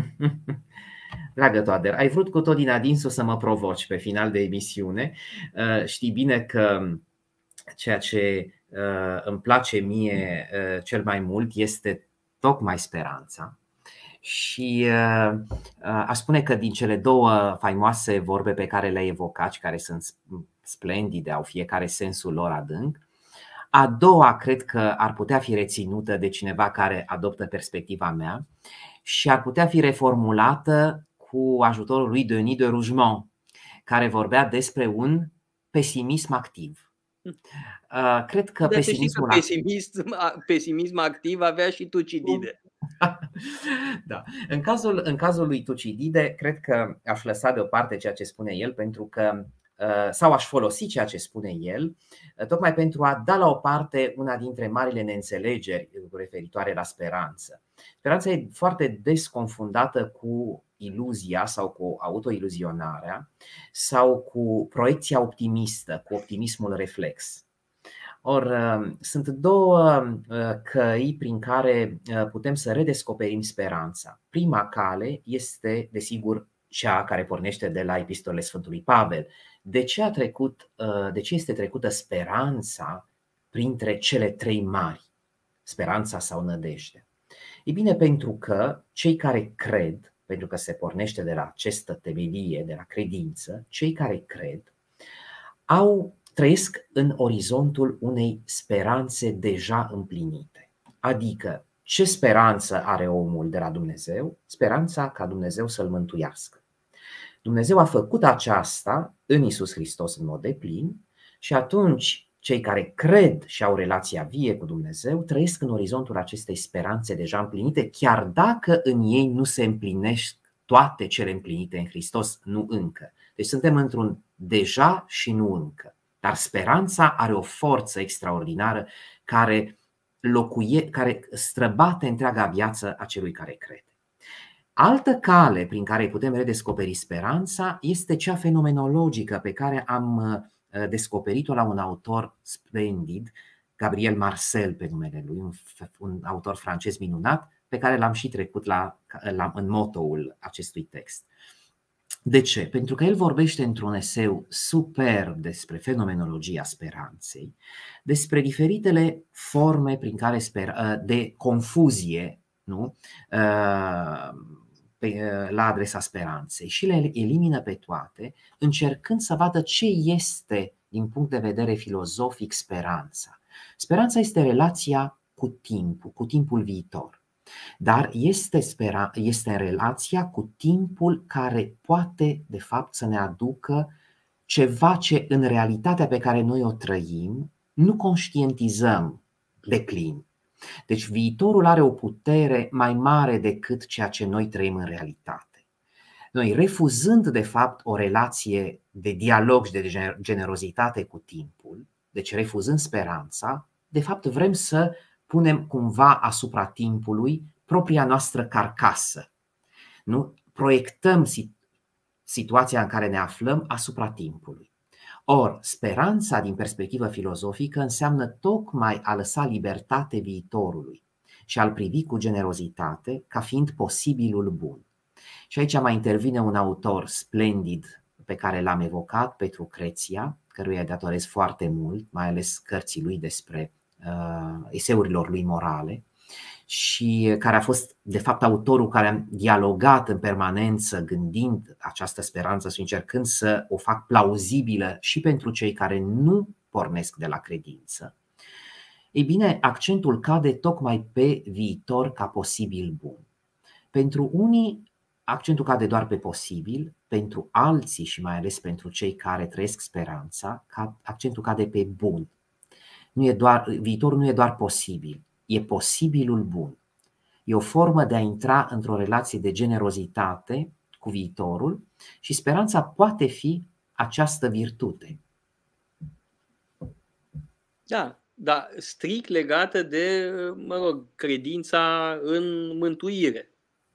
Dragă Toader, ai vrut cu tot din adinsul să mă provoci pe final de emisiune. Știi bine că ceea ce îmi place mie cel mai mult este tocmai speranța. Și aș spune că din cele două faimoase vorbe pe care le-ai evocat și care sunt splendide, au fiecare sensul lor adânc, a doua cred că ar putea fi reținută de cineva care adoptă perspectiva mea și ar putea fi reformulată cu ajutorul lui Denis de Rougemont, care vorbea despre un pesimism activ. Cred că pesimism activ avea și Tucidide. Da. În cazul lui Tucidide, cred că aș lăsa deoparte ceea ce spune el, pentru că sau aș folosi ceea ce spune el, tocmai pentru a da la o parte una dintre marile neînțelegeri referitoare la speranță. Speranța e foarte des confundată cu iluzia sau cu autoiluzionarea sau cu proiecția optimistă, cu optimismul reflex. Or, sunt două căi prin care putem să redescoperim speranța. Prima cale este, desigur, cea care pornește de la epistolele Sfântului Pavel. De ce este trecută speranța printre cele trei mari? Speranța sau nădejde? Ei bine, pentru că cei care cred, pentru că se pornește de la această temelie, de la credință, cei care cred trăiesc în orizontul unei speranțe deja împlinite. Adică, ce speranță are omul de la Dumnezeu? Speranța ca Dumnezeu să-l mântuiască. Dumnezeu a făcut aceasta în Iisus Hristos în mod deplin și atunci cei care cred și au relația vie cu Dumnezeu trăiesc în orizontul acestei speranțe deja împlinite, chiar dacă în ei nu se împlinesc toate cele împlinite în Hristos, nu încă. Deci suntem într-un deja și nu încă. Dar speranța are o forță extraordinară care străbate întreaga viață a celui care crede. Altă cale prin care putem redescoperi speranța este cea fenomenologică pe care am descoperit-o la un autor splendid, Gabriel Marcel pe numele lui, un autor francez minunat pe care l-am și trecut în motoul acestui text. De ce? Pentru că el vorbește într-un eseu superb despre fenomenologia speranței, despre diferitele forme prin care de confuzie, nu? La adresa speranței și le elimină pe toate, încercând să vadă ce este din punct de vedere filozofic speranța. Speranța este relația cu timpul viitor. Dar este în relația cu timpul care poate, de fapt, să ne aducă ceva ce în realitatea pe care noi o trăim nu conștientizăm deplin. Deci viitorul are o putere mai mare decât ceea ce noi trăim în realitate. Noi, refuzând de fapt o relație de dialog și de generozitate cu timpul, deci refuzând speranța, de fapt vrem să punem cumva asupra timpului propria noastră carcasă. Nu? Proiectăm situația în care ne aflăm asupra timpului. Or, speranța din perspectivă filozofică înseamnă tocmai a lăsa libertate viitorului și a-l privi cu generozitate ca fiind posibilul bun. Și aici mai intervine un autor splendid pe care l-am evocat, Petru Creția, căruia îi datorez foarte mult, mai ales cărții lui despre eseurilor lui morale, și care a fost de fapt autorul care a dialogat în permanență gândind această speranță și încercând să o fac plauzibilă și pentru cei care nu pornesc de la credință. Ei bine, accentul cade tocmai pe viitor ca posibil bun. Pentru unii accentul cade doar pe posibil, pentru alții și mai ales pentru cei care trăiesc speranța, accentul cade pe bun. Viitorul nu e doar posibil, e posibilul bun. E o formă de a intra într-o relație de generozitate cu viitorul și speranța poate fi această virtute. Da, dar strict legată de, credința în mântuire.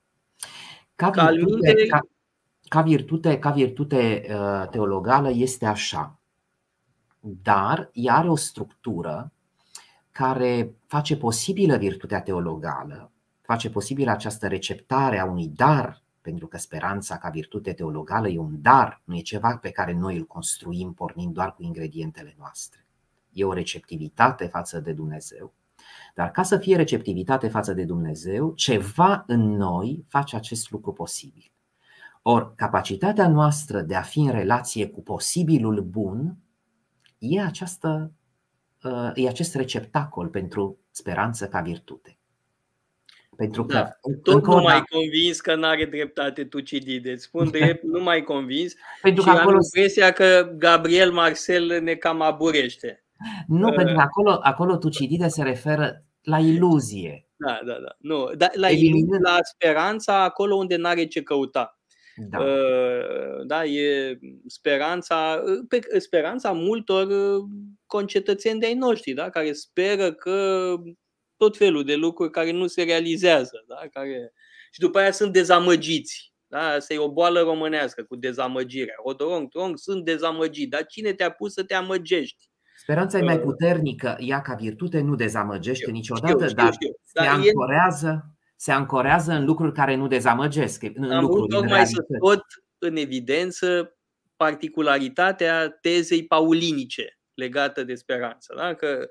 Ca virtute teologală este așa, dar ea are o structură care face posibilă virtutea teologală, face posibilă această receptare a unui dar, pentru că speranța ca virtute teologală e un dar, nu e ceva pe care noi îl construim pornind doar cu ingredientele noastre. E o receptivitate față de Dumnezeu, dar ca să fie receptivitate față de Dumnezeu, ceva în noi face acest lucru posibil. Ori capacitatea noastră de a fi în relație cu posibilul bun e acest receptacol pentru speranță ca virtute. Pentru că tot nu mai convins că n-are dreptate Tucidide. Spun drept, nu mai convins. Pentru că am impresia că Gabriel Marcel ne cam aburește. Nu, pentru că acolo Tucidide se referă la iluzie. Da. Nu, la speranța acolo unde n-are ce căuta. Da, e speranța multor concetățeni de-ai noștri, da, care speră că tot felul de lucruri care nu se realizează, da, și după aia sunt dezamăgiți. Da? Asta e o boală românească cu dezamăgirea. Rodorong, sunt dezamăgit, dar cine te-a pus să te amăgești? Speranța e mai puternică, ea ca virtute nu dezamăgește niciodată, dar se ancorează în lucruri care nu dezamăgesc. Am vrut tocmai să scot în evidență particularitatea tezei paulinice legată de speranță. Da? Că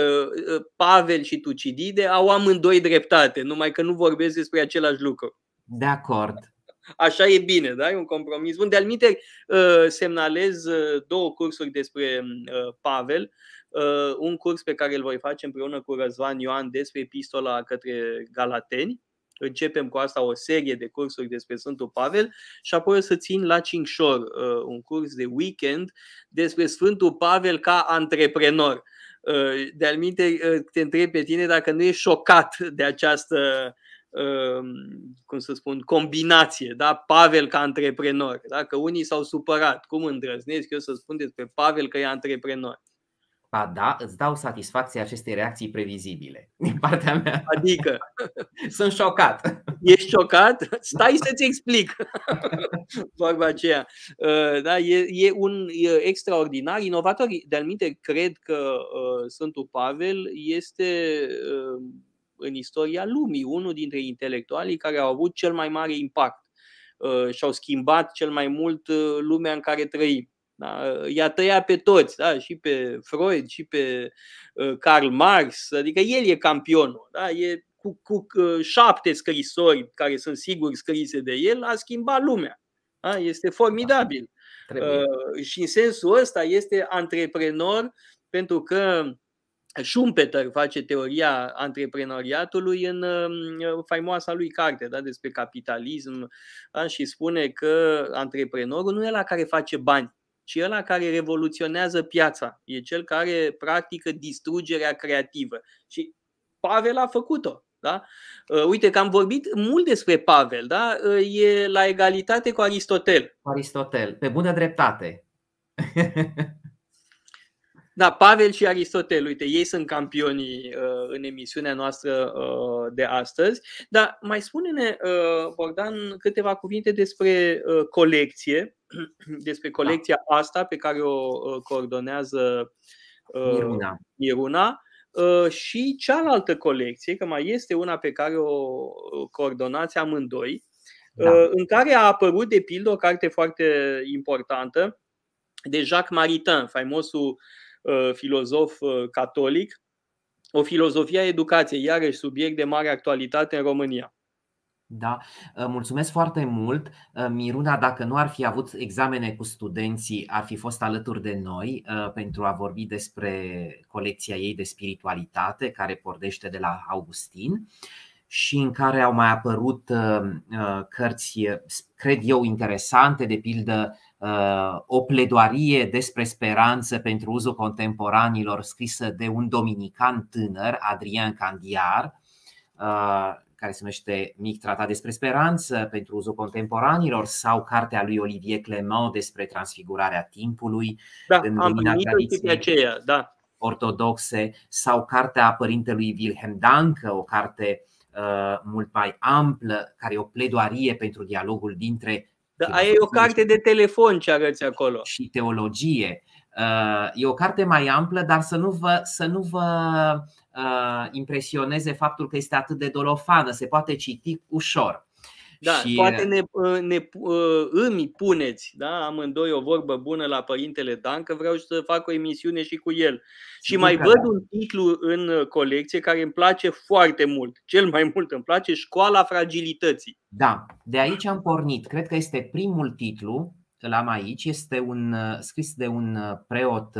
Pavel și Tucidide au amândoi dreptate, numai că nu vorbesc despre același lucru. De acord. Așa e bine, da? E un compromis bun. De-al minte, semnalez 2 cursuri despre Pavel. Un curs pe care îl voi face împreună cu Răzvan Ioan despre epistola către Galateni. Începem cu asta o serie de cursuri despre Sfântul Pavel și apoi o să țin la Cincșor un curs de weekend despre Sfântul Pavel ca antreprenor. De-al minte, te întreb pe tine dacă nu ești șocat de această, cum să spun, combinație, da? Pavel ca antreprenor. Da? Că unii s-au supărat. Cum îndrăznesc eu să spun despre Pavel că e antreprenor? Ba da, îți dau satisfacție acestei reacții previzibile din partea mea. Adică? Sunt șocat. Ești șocat? Stai să-ți explic. Vorba aceea. Da, e extraordinar, inovator. De-al minte, cred că Sfântul Pavel este în istoria lumii unul dintre intelectualii care au avut cel mai mare impact și au schimbat cel mai mult lumea în care trăim. Da? I-a tăiat pe toți, da? Și pe Freud, și pe Karl Marx, adică el e campionul. Da? E cu 7 scrisori care sunt sigur scrise de el, a schimbat lumea. Da? Este formidabil. Și în sensul ăsta este antreprenor, pentru că Schumpeter face teoria antreprenoriatului în faimoasa lui carte, da, despre capitalism, da, și spune că antreprenorul nu e ăla care face bani, ci ăla care revoluționează piața. E cel care practică distrugerea creativă. Și Pavel a făcut-o. Da? Uite că am vorbit mult despre Pavel, da? E la egalitate cu Aristotel. Aristotel, pe bună dreptate. Da, Pavel și Aristotel, uite, ei sunt campionii în emisiunea noastră de astăzi. Dar mai spune-ne, Bogdan, câteva cuvinte despre colecție, despre colecția asta pe care o coordonează Miruna. Și cealaltă colecție, că mai este una pe care o coordonați amândoi, în care a apărut, de pildă, o carte foarte importantă de Jacques Maritain, faimosul filozof catolic, O filozofie a educației, iarăși subiect de mare actualitate în România. Da, mulțumesc foarte mult. Miruna, dacă nu ar fi avut examene cu studenții, ar fi fost alături de noi pentru a vorbi despre colecția ei de spiritualitate, care pornește de la Augustin și în care au mai apărut cărți, cred eu, interesante, de pildă o pledoarie despre speranță pentru uzul contemporanilor, scrisă de un dominican tânăr, Adrien Candiar, care se numește Mic tratat despre speranță pentru uzul contemporanilor, sau cartea lui Olivier Clément despre transfigurarea timpului, da, în lumina tradiției ortodoxe, sau cartea părintelui Wilhelm Danke, o carte mult mai amplă, care e o pledoarie pentru dialogul dintre aia e o carte de telefon ce arăți acolo. Și teologie. E o carte mai amplă, dar să nu vă impresioneze faptul că este atât de dolofană. Se poate citi ușor. Da, și poate îmi puneți, da, amândoi o vorbă bună la părintele Dan, că vreau să fac o emisiune și cu el. Și mai văd un titlu în colecție care îmi place foarte mult. Cel mai mult îmi place, Școala fragilității. Da, de aici am pornit. Cred că este primul titlu, îl am aici. Este scris de un preot,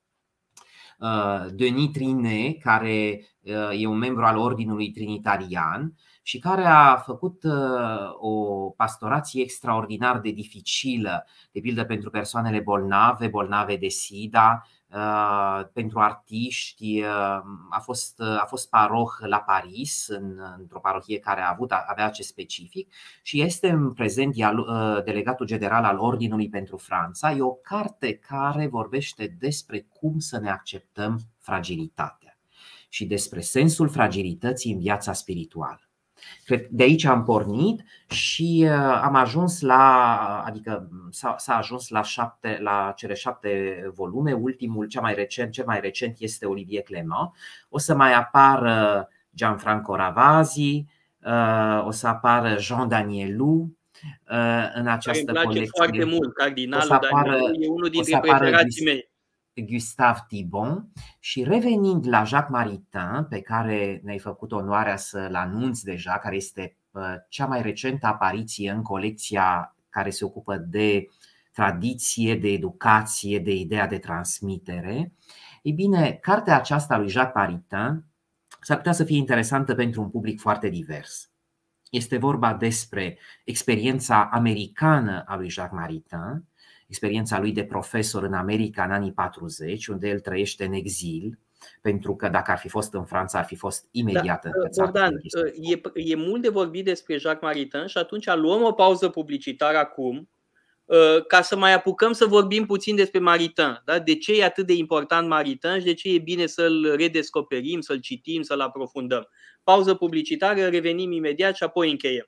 Denis Trinet, care e un membru al Ordinului Trinitarian și care a făcut o pastorație extraordinar de dificilă, de pildă pentru persoanele bolnave de SIDA, pentru artiști. A fost paroh la Paris, într-o parohie care avea acest specific, și este în prezent delegatul general al Ordinului pentru Franța. E o carte care vorbește despre cum să ne acceptăm fragilitatea și despre sensul fragilității în viața spirituală. De aici am pornit și am ajuns s-a ajuns la cele 7 volume. Ultimul, cel mai recent este Olivier Clément. O să mai apară Gianfranco Ravasi, o să apară Jean Danielou, în această care îmi place foarte colecție. mult, Cardinalul Daniel, e unul dintre preferații mei. Gustave Thibon. Și revenind la Jacques Maritain, pe care ne-ai făcut onoarea să-l anunți deja, care este cea mai recentă apariție în colecția care se ocupă de tradiție, de educație, de ideea de transmitere. Ei bine, cartea aceasta lui Jacques Maritain s-ar putea să fie interesantă pentru un public foarte divers. Este vorba despre experiența americană a lui Jacques Maritain, experiența lui de profesor în America în anii 40, unde el trăiește în exil, pentru că dacă ar fi fost în Franța, ar fi fost imediat încățat. Bogdan, e mult de vorbit despre Jacques Maritain și atunci luăm o pauză publicitară acum, ca să mai apucăm să vorbim puțin despre Maritain. Da? De ce e atât de important Maritain și de ce e bine să-l redescoperim, să-l citim, să-l aprofundăm. Pauză publicitară, revenim imediat și apoi încheiem.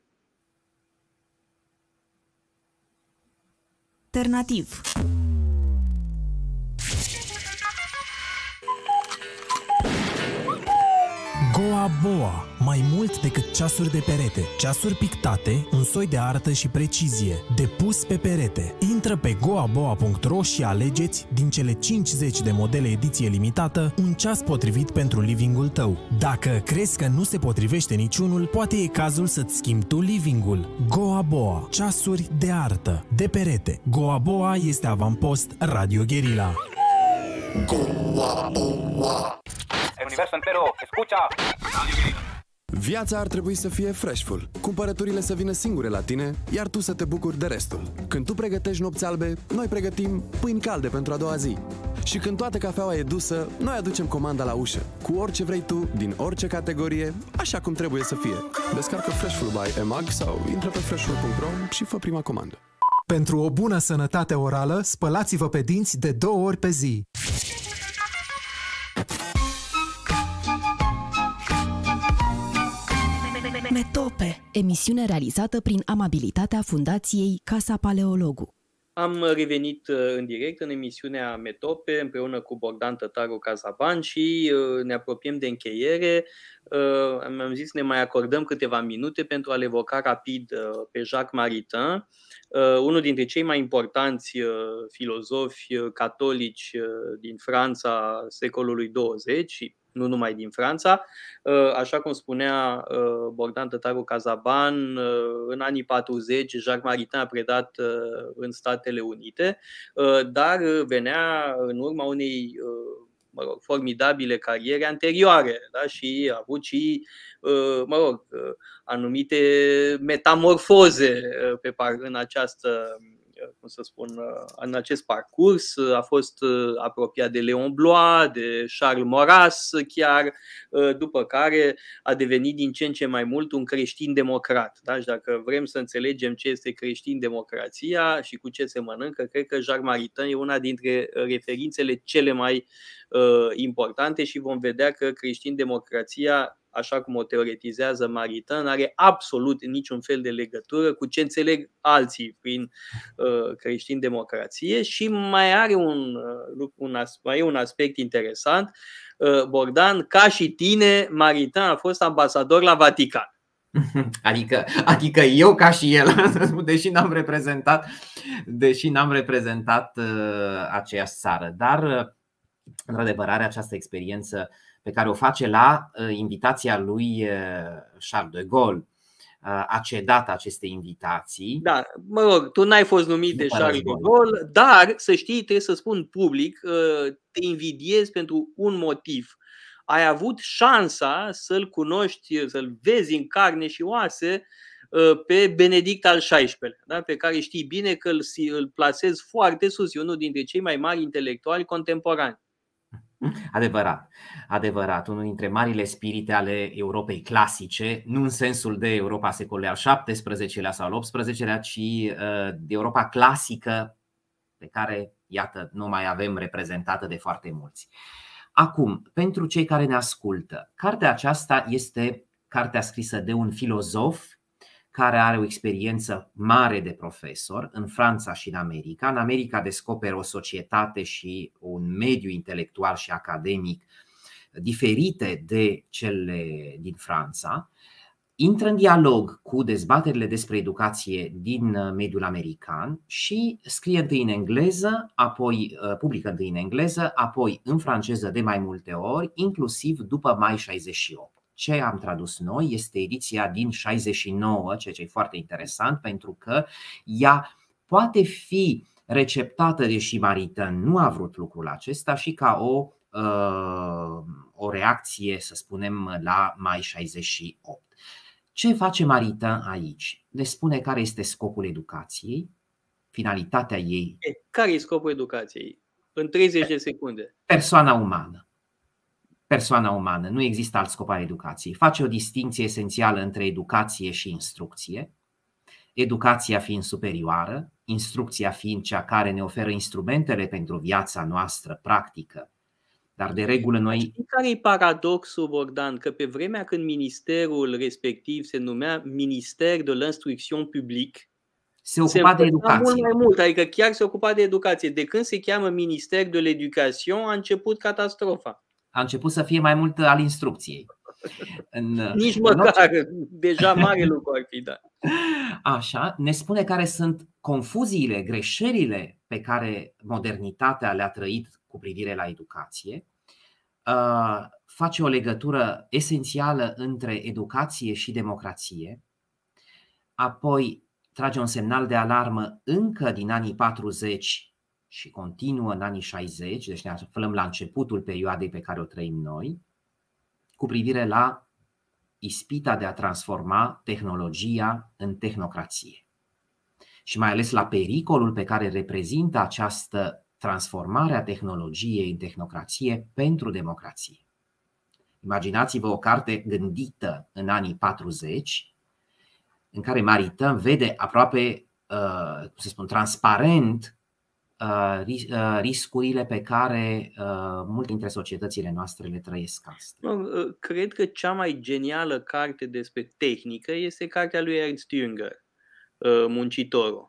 Alternativ. Goa Boa, mai mult decât ceasuri de perete. Ceasuri pictate, un soi de artă și precizie, de pus pe perete. Intră pe goaboa.ro și alegeți din cele 50 de modele ediție limitată un ceas potrivit pentru livingul tău. Dacă crezi că nu se potrivește niciunul, poate e cazul să-ți schimbi tu livingul. Goa Boa, ceasuri de artă, de perete. Goa Boa este avampost Radio Guerilla. Goa Boa. El universo entero, escucha. Viața ar trebui să fie freshful, cumpărăturile să vină singure la tine, iar tu să te bucuri de restul. Când tu pregătești nopți albe, noi pregătim pâini calde pentru a doua zi. Și când toată cafeaua e dusă, noi aducem comanda la ușă, cu orice vrei tu, din orice categorie, așa cum trebuie să fie. Descarcă Freshful by EMAG sau intră pe freshful.ro și fă prima comandă. Pentru o bună sănătate orală, spălați-vă pe dinți de 2 ori pe zi. Metope, emisiune realizată prin amabilitatea Fundației Casa Paleologu. Am revenit în direct în emisiunea Metope împreună cu Bogdan Tătaru Cazaban și ne apropiem de încheiere. Am zis ne mai acordăm câteva minute pentru a-l evoca rapid pe Jacques Maritain, unul dintre cei mai importanți filozofi catolici din Franța secolului 20 și nu numai din Franța. Așa cum spunea Bogdan Tătaru Cazaban, în anii 40 Jacques Maritain a predat în Statele Unite, dar venea în urma unei formidabile cariere anterioare, da? Și a avut și anumite metamorfoze în această, cum să spun, în acest parcurs. A fost apropiat de Léon Blois, de Charles Maurras chiar, după care a devenit din ce în ce mai mult un creștin-democrat. Da? Și dacă vrem să înțelegem ce este creștin-democrația și cu ce se mănâncă, cred că Jacques Maritain e una dintre referințele cele mai importante și vom vedea că creștin-democrația, așa cum o teoretizează Maritain, nu are absolut niciun fel de legătură cu ce înțeleg alții prin creștin-democrație. Și mai are un aspect interesant. Bogdan, ca și tine, Maritain a fost ambasador la Vatican. Adică eu ca și el, deși n-am reprezentat aceeași țară. Dar, într-adevăr, are această experiență pe care o face la invitația lui Charles de Gaulle. A cedat aceste invitații. Da, mă rog, tu n-ai fost numit de Charles de Gaulle, dar să știi, trebuie să spun public, te invidiez pentru un motiv. Ai avut șansa să-l cunoști, să-l vezi în carne și oase pe Benedict al XVI-lea, da? Pe care știi bine că îl plasezi foarte sus, e unul dintre cei mai mari intelectuali contemporani. Adevărat, unul dintre marile spirite ale Europei clasice, nu în sensul de Europa secolului al XVII-lea sau al XVIII-lea, ci de Europa clasică, pe care, iată, nu mai avem reprezentată de foarte mulți. Acum, pentru cei care ne ascultă, cartea aceasta este cartea scrisă de un filozof care are o experiență mare de profesor în Franța și în America. În America descoperă o societate și un mediu intelectual și academic diferite de cele din Franța. intră în dialog cu dezbaterile despre educație din mediul american și scrie întâi în engleză, apoi publică întâi în engleză, apoi în franceză de mai multe ori, inclusiv după mai 68. Ce am tradus noi este ediția din 69, ceea ce e foarte interesant pentru că ea poate fi receptată, deși Maritain nu a vrut lucrul acesta, și ca o reacție, să spunem, la mai 68. Ce face Maritain aici? Le spune care este scopul educației, finalitatea ei. Care e scopul educației? În 30 de secunde. Persoana umană. Persoana umană. Nu există alt scop al educației. Face o distinție esențială între educație și instrucție. Educația fiind superioară, instrucția fiind cea care ne oferă instrumentele pentru viața noastră practică. Dar de regulă noi... Știi care e paradoxul, Bogdan? Că pe vremea când ministerul respectiv se numea Ministère de l'Instruction Publique, se ocupa de educație. Mult mai mult, adică chiar se ocupa de educație. De când se cheamă Ministère de l'Éducation, a început catastrofa. A început să fie mai mult al instrucției. Nici măcar, deja mare lucru ar fi, da. Așa, ne spune care sunt confuziile, greșelile pe care modernitatea le-a trăit cu privire la educație. Face o legătură esențială între educație și democrație. Apoi trage un semnal de alarmă încă din anii 40 și continuă în anii 60, deci ne aflăm la începutul perioadei pe care o trăim noi, cu privire la ispita de a transforma tehnologia în tehnocrație. Și mai ales la pericolul pe care reprezintă această transformare a tehnologiei în tehnocrație pentru democrație. Imaginați-vă o carte gândită în anii 40, în care Maritain vede aproape, cum să spun, transparent riscurile pe care multe dintre societățile noastre le trăiesc astăzi. Cred că cea mai genială carte despre tehnică este cartea lui Ernst Jünger, Muncitorul.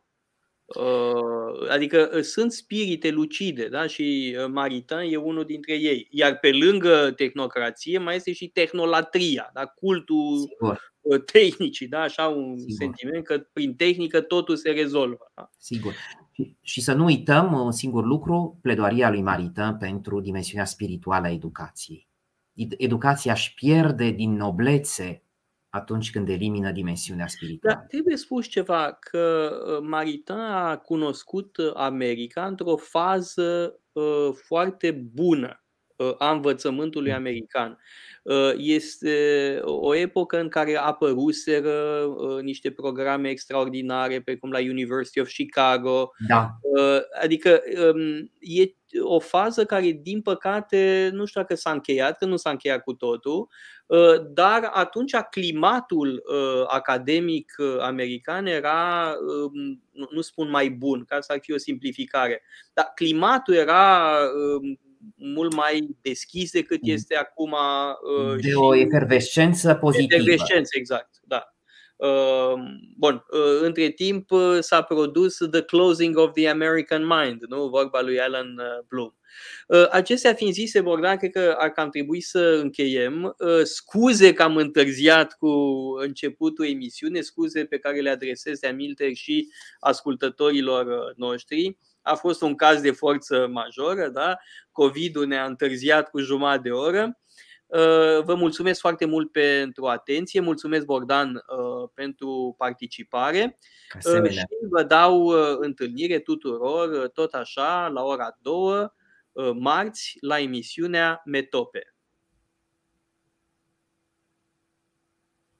Adică sunt spirite lucide, da? Și Maritain e unul dintre ei. Iar pe lângă tehnocrație mai este și tehnolatria, da? Cultul tehnicii, da? Așa un sentiment că prin tehnică totul se rezolvă. Da? Sigur. Și să nu uităm un singur lucru, pledoaria lui Maritain pentru dimensiunea spirituală a educației. Educația își pierde din noblețe atunci când elimină dimensiunea spirituală. Dar trebuie spus ceva, că Maritain a cunoscut America într-o fază foarte bună a învățământului american. Este o epocă în care apăruseră niște programe extraordinare, precum la University of Chicago. Da. Adică e o fază care, din păcate, nu știu dacă s-a încheiat, că nu s-a încheiat cu totul, dar atunci climatul academic american era, nu spun mai bun, ca să ar fi o simplificare, dar climatul era mult mai deschis decât este acum. De o efervescență pozitivă. Efervescență, exact, da. Bun, între timp s-a produs The Closing of the American Mind, nu? Vorba lui Alan Bloom. Acestea fiind zise, Bogdan, cred că ar cam trebui să încheiem. Scuze că am întârziat cu începutul emisiunii, scuze pe care le adresez de aminteri și ascultătorilor noștri. A fost un caz de forță majoră, da? COVID-ul ne-a întârziat cu jumătate de oră. Vă mulțumesc foarte mult pentru atenție, mulțumesc, Bogdan, pentru participare și vă dau întâlnire tuturor tot așa la ora 2 marți la emisiunea Metope.